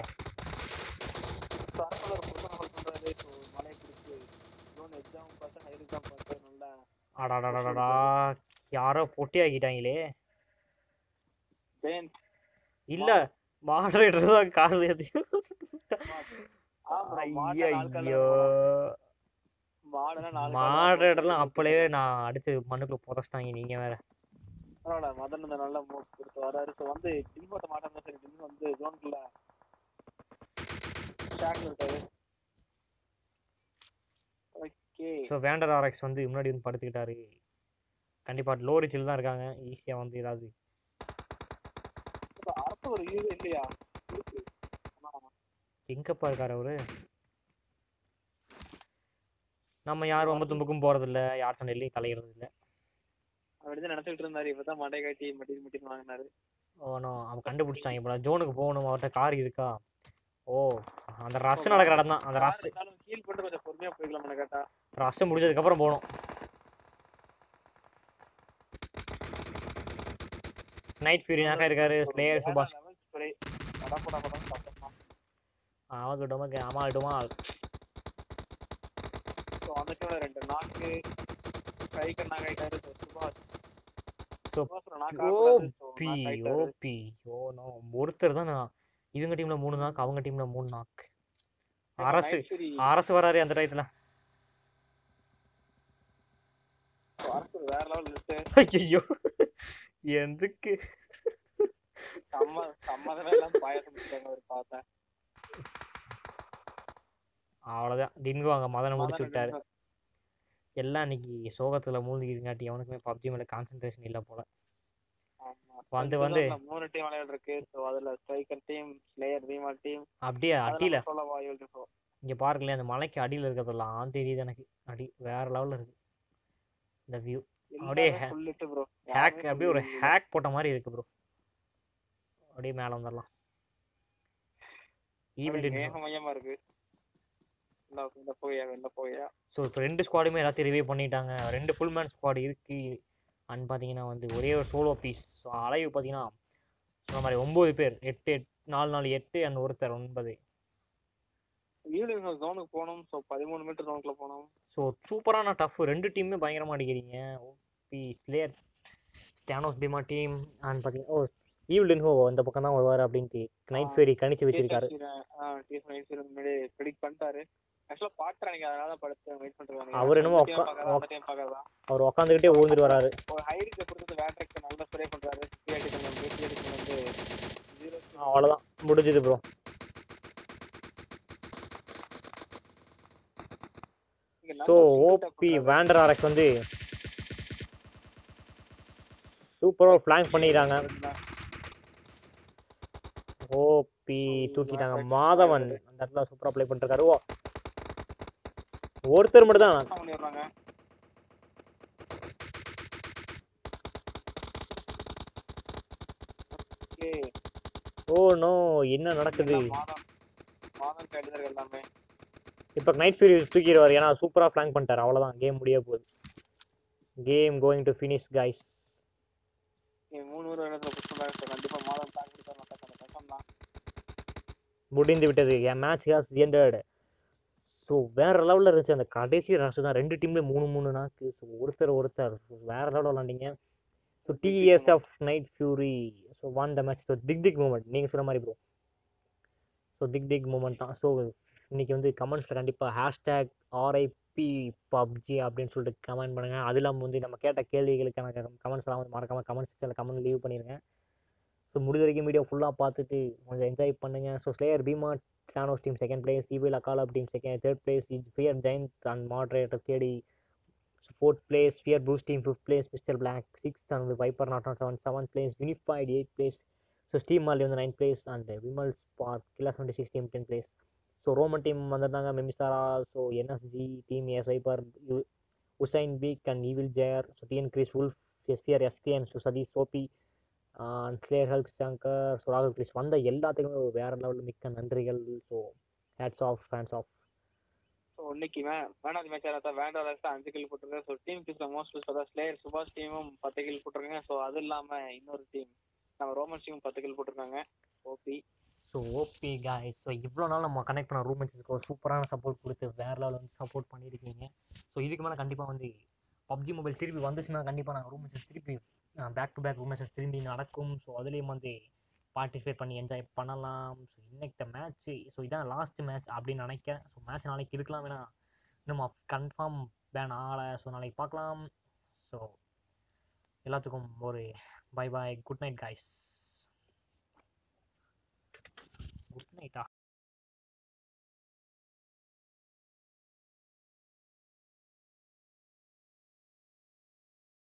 அடாடாடாடா, யாரோ பொட்டி ஆக்கிட்டாங்களே. இல்ல மாடரேட்டர் தான் கால் ஏத்தியும். ஐயோ மாடரேட்டர்லாம் அப்பளே நான் அடிச்சு மண்ணுக்குள்ள புதைச்சிட்டாங்க. நீங்க வேற மதன் நல்ல மூவ் கொடுத்து வராரு. ஸோ வந்து டிம்போட்ட மாட்டாங்க. சரி டிம் வந்து ஜோனுக்குள்ள ஸ்டாக்ல இருக்காரு. ஓகே. ஸோ வேண்டர் ஆர்எக்ஸ் வந்து முன்னாடி வந்து படுத்துக்கிட்டாரு. கண்டிப்பா லோ ரிச்சில் தான் இருக்காங்க, ஈஸியா வந்து ஏதாவது அரசு ஒரு யூஸ் இல்லையா? எங்கப்பா இருக்காரு அவரு? நம்ம யாரும் ரொம்ப தும்புக்கும் போறது இல்ல, யார் சண்டையிலையும் தலையிறது இல்ல. அப்படிதான் நினைச்சிட்டு இருந்தாரு. இப்பதான் மண்டை காட்டி மட்டி வாங்கினாரு. ஓனோ அவன் கண்டுபிடிச்சாங்க. இப்போ ஜோனுக்கு போகணும், அவர்கிட்ட கார் இருக்கா? ஓ அந்த ரஷ் நடக்கிற இடம் தான். அந்த ரஷ் ஹீல் பண்ணிட்டு கொஞ்சம் பொறுமையா போய்க்கலாம் கேட்டா. ரஷ் முடிஞ்சதுக்கு அப்புறம் போகணும். நைட் ஃபியூரி நாக்கா இருக்காரு. ஸ்லேயர் சுபாஷ் அவக்கு டொமக்கு அமால் டுமால். ஸோ அந்த டீம்ல 2 நாக்கு கை கண்ணாக ஆயிட்டாரு. சுபாஷ் ஓபி ஓனோ ஒருத்தர் தான். இவங்க டீம்ல 3 நாக், அவங்க டீம்ல 3 நாக். அரசு வராரு அந்த டயத்துல. வேற லெவல் லிஸ்ட். ஐயோ எதுக்கு சம்மதமே எல்லாம் பாயாசம் கொடுத்தாங்க ஒரு பார்த்தேன். அவ்வளோதான் டின்கோ அங்கே மதனை முடிச்சு விட்டாரு. எல்லாம் இன்னைக்கு சோகத்தில் மூழ்கிங்காட்டி அவனுக்குமே பப்ஜி மேலே கான்சென்ட்ரேஷன் இல்லை போல. வந்து வந்து 3 டீம் விளையாடுருக்கு. ஸோ அதுல ஸ்ட்ரைக்கர் டீம், ஸ்லேயர் ரீமால் டீம், அப்படியே அடியில் சொல்ல வாயுல் இருக்கும். இங்கே பாருங்களேன், அந்த மலைக்கு அடியில் இருக்கிறதெல்லாம் தெரியுது எனக்கு. அடி வேற லெவலில் இருக்குது இந்த வியூ. அப்படியே சொல்லிட்டு ப்ரோ ஹேக், அப்படியே ஒரு ஹேக் போட்ட மாதிரி இருக்கு ப்ரோ. அப்படியே மேலே வந்துடலாம். ஈவில் மேகமயமா இருக்கு. இந்த போயா. ஸோ இப்போ 2 ஸ்குவாடுமே எல்லாத்தையும் ரிவைவ் பண்ணிட்டாங்க. 2 ஃபுல் மேன் ஸ்குவாட் இருக்கு. அண்ட் பார்த்தீங்கன்னா வந்து ஒரே ஒரு சோலோ பீஸ். அலைவு பார்த்தீங்கன்னா சொன்ன மாதிரி 9 பேர், 8 4 8 அண்ட் ஒருத்தர் 9. ஈவினிங் ஜோனுக்கு போகணும். ஸோ 13 மீட்டர் ஜோனுக்குள்ள போகணும். ஸோ சூப்பரான டஃப். 2 டீமுமே பயங்கரமாக அடிக்கிறீங்க. OP slayer Thanos Bheema team and பார்த்தீங்கன்னா ஈவில் ஹோ இந்த பக்கம் தான் வருவார் அப்படின்ட்டு நைட் ஃபேரி கணிச்சு வச்சிருக்காரு. ப்ரெடிக்ட் பண்ணிட்டாரு. ஆக்சுவலா பாக்குறாங்க, அதனால படுத்து வெயிட் பண்றாங்க. அவர் என்னமோ அவர் உட்காந்துக்கிட்டே ஊந்துட்டு வராரு. ஒரு ஹைரிக்க கொடுத்து வேட்ரிக் நல்லா ஸ்ப்ரே பண்றாரு. அவ்வளவுதான் முடிஞ்சது ப்ரோ. ஸோ ஓபி வேண்டர் ஆர்எக்ஸ் வந்து சூப்பராக ஃபிளாங்க் பண்ணிடுறாங்க. ஓபி தூக்கிட்டாங்க. மாதவன் அந்த இடத்துல சூப்பராக ப்ளே பண்ணிருக்காரு. ஒருத்தர் மட்டும் தான் ஓ நோ, என்ன நடக்குது இப்போ? நைட் ஃபீரி தூக்கிடுவார், ஏன்னா சூப்பராக ஃபிளாங்க் பண்ணிட்டார். அவ்வளோதான், கேம் முடிய போகுது. Game going to finish guys. முடிந்து விட்டது. Match has ended. ஸோ வேறு லெவலில் இருந்துச்சு அந்த கடைசி ரஷ் தான். 2 டீம்லேயும் 3 நாக்கு. ஸோ ஒருத்தர் வேறு லெவலில் விளாண்டிங்க. So TS of night fury so one the match. So thick moment நீங்கள் சொன்ன மாதிரி ப்ரோ. ஸோ திக் மூமெண்ட் தான். ஸோ இன்றைக்கி வந்து கமெண்ட்ஸில் கண்டிப்பாக #RIP PUBG அப்படின்னு சொல்லிட்டு கமெண்ட் பண்ணுங்கள். அது இல்லாமல் வந்து நம்ம கேட்ட கேள்விகளுக்கான கமெண்ட்ஸ்லாம் வந்து மறக்காமல் கமெண்ட் செக்ஷனில் கமெண்ட் லீவ் பண்ணிடுங்க. ஸோ முடிஞ்ச வரைக்கும் வீடியோ ஃபுல்லாக பார்த்துட்டு கொஞ்சம் என்ஜாய் பண்ணுங்கள். So slayer Bheema Thanos team 2nd place, Evil Akala team 3rd place, Fear Giants and Moderator KD 4th place, Fear Bruce team 5th place, Mr. Black 6th and Viper Not on 7th place, Unified 8th place, so Steve Marley on the 9th place and Vimal Spark Killer 76 team 10th place. So Roman team வந்திருந்தாங்க Memisara, so NSG team AS Viper, Usain Beak and Evil Jair, so TN Chris Wolf, Fear SK and so Sadish Sopi and Claire Hulk Shankar, so Rahul Chris வந்த எல்லாத்துக்குமே ஒரு வேற லெவலில் மிக்க நன்றிகள். So hats off, fans off. So இன்னைக்கு man of match பார்த்தா வேண்டாம் 5 கில் போட்டிருக்காங்க. ஸோ டீம் கிஸ் மோஸ்ட் பார்த்தா ஸ்லேயர் சுபாஷ் டீமும் 10 கில் போட்டிருக்காங்க. ஸோ அது இல்லாமல் இன்னொரு டீம் நம்ம ரோமன்ஸ் டீமும் 10 கில் போட்டிருக்காங்க. OP. So OP guys. So இவ்வளோ நாள் நம்ம கனெக்ட் பண்ண ரூமெண்ட்ஸுக்கு ஒரு சூப்பரான சப்போர்ட் கொடுத்து வேற லெவலில் வந்து சப்போர்ட் பண்ணியிருக்கீங்க. ஸோ இதுக்கு மேலே கண்டிப்பாக வந்து பப்ஜி மொபைல் திருப்பி வந்துச்சுன்னா கண்டிப்பாக நாங்கள் ரூமெண்ட்ஸஸ் திருப்பி பேக் டு பேக் ரூமெண்ட்ஸஸ் திரும்பி நடக்கும். ஸோ அதுலேயும் வந்து பார்ட்டிசிபேட் பண்ணி என்ஜாய் பண்ணலாம். ஸோ இன்னைக்கு மேட்ச்சு, ஸோ இதான் லாஸ்ட் மேட்ச் அப்படின்னு நினைக்கிறேன். ஸோ மேட்ச் நாளைக்கு இருக்கலாம், வேணா இன்னும் கன்ஃபார்ம் பேன் ஆகலை. ஸோ நாளைக்கு பார்க்கலாம். ஸோ எல்லாத்துக்கும் ஒரு bye bye, good night guys.